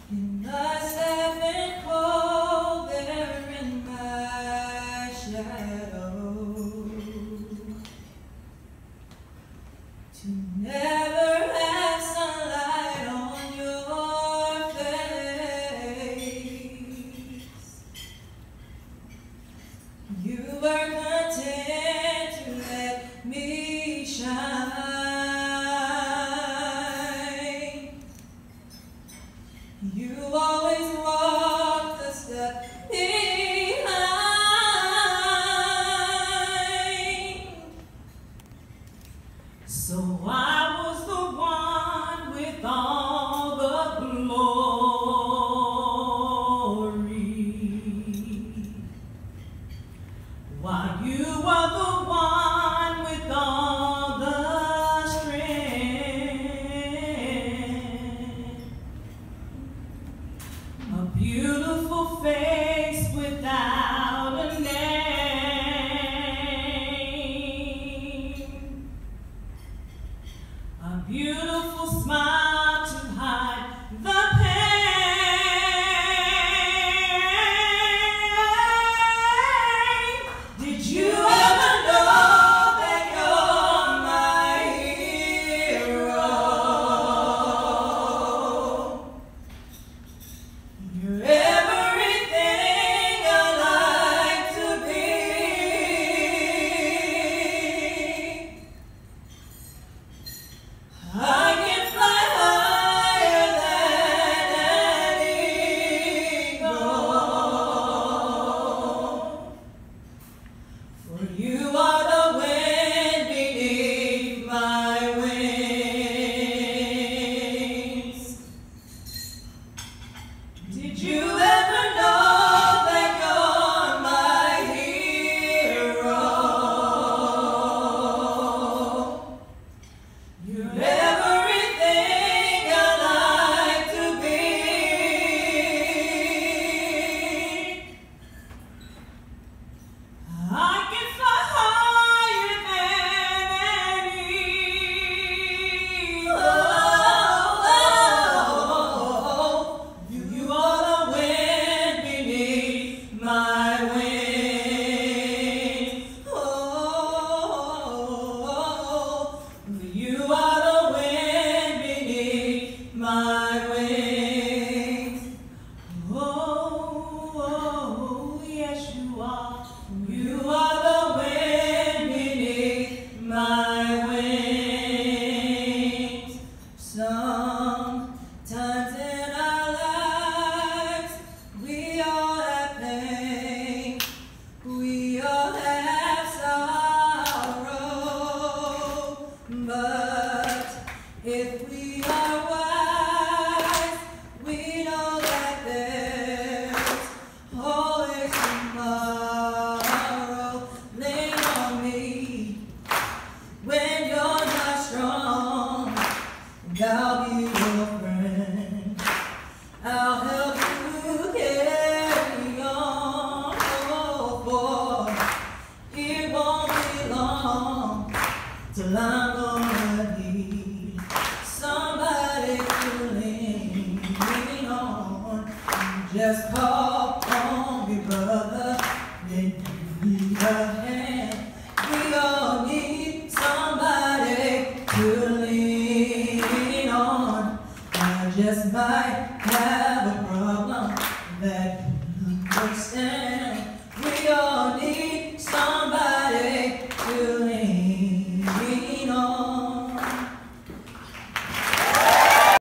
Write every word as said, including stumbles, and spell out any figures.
You must have been cold there in my shadow to never have sunlight on your face. You were content to let me shine. You always walked a step behind. So I was the one with all the glory, while you were the one with all the strength. A beautiful face without a name. A beautiful smile to hide the pain. Did you ever know that you're my hero? You're everything I like to be. I can fly higher than an eagle, for you are the wind beneath my wings. Did you ever know that you're my hero? You're everything I like to be. I can fly higher than an eagle. You, you are the wind beneath my wings. Oh, you are the wind beneath my wings. Oh, oh, yes you are. You are the wind beneath my wings. Sometimes in our lives we all have pain, we all have sorrow, but if we are wise, we know that there's always tomorrow. Lean on me when you're not strong, and I'll be your friend. I'll help you carry on. Oh, boy, it won't be long till I'm gonna need somebody to lean on. Just call on me, brother, then you need a hand. We all need somebody to lean on. I just might have a problem that you understand.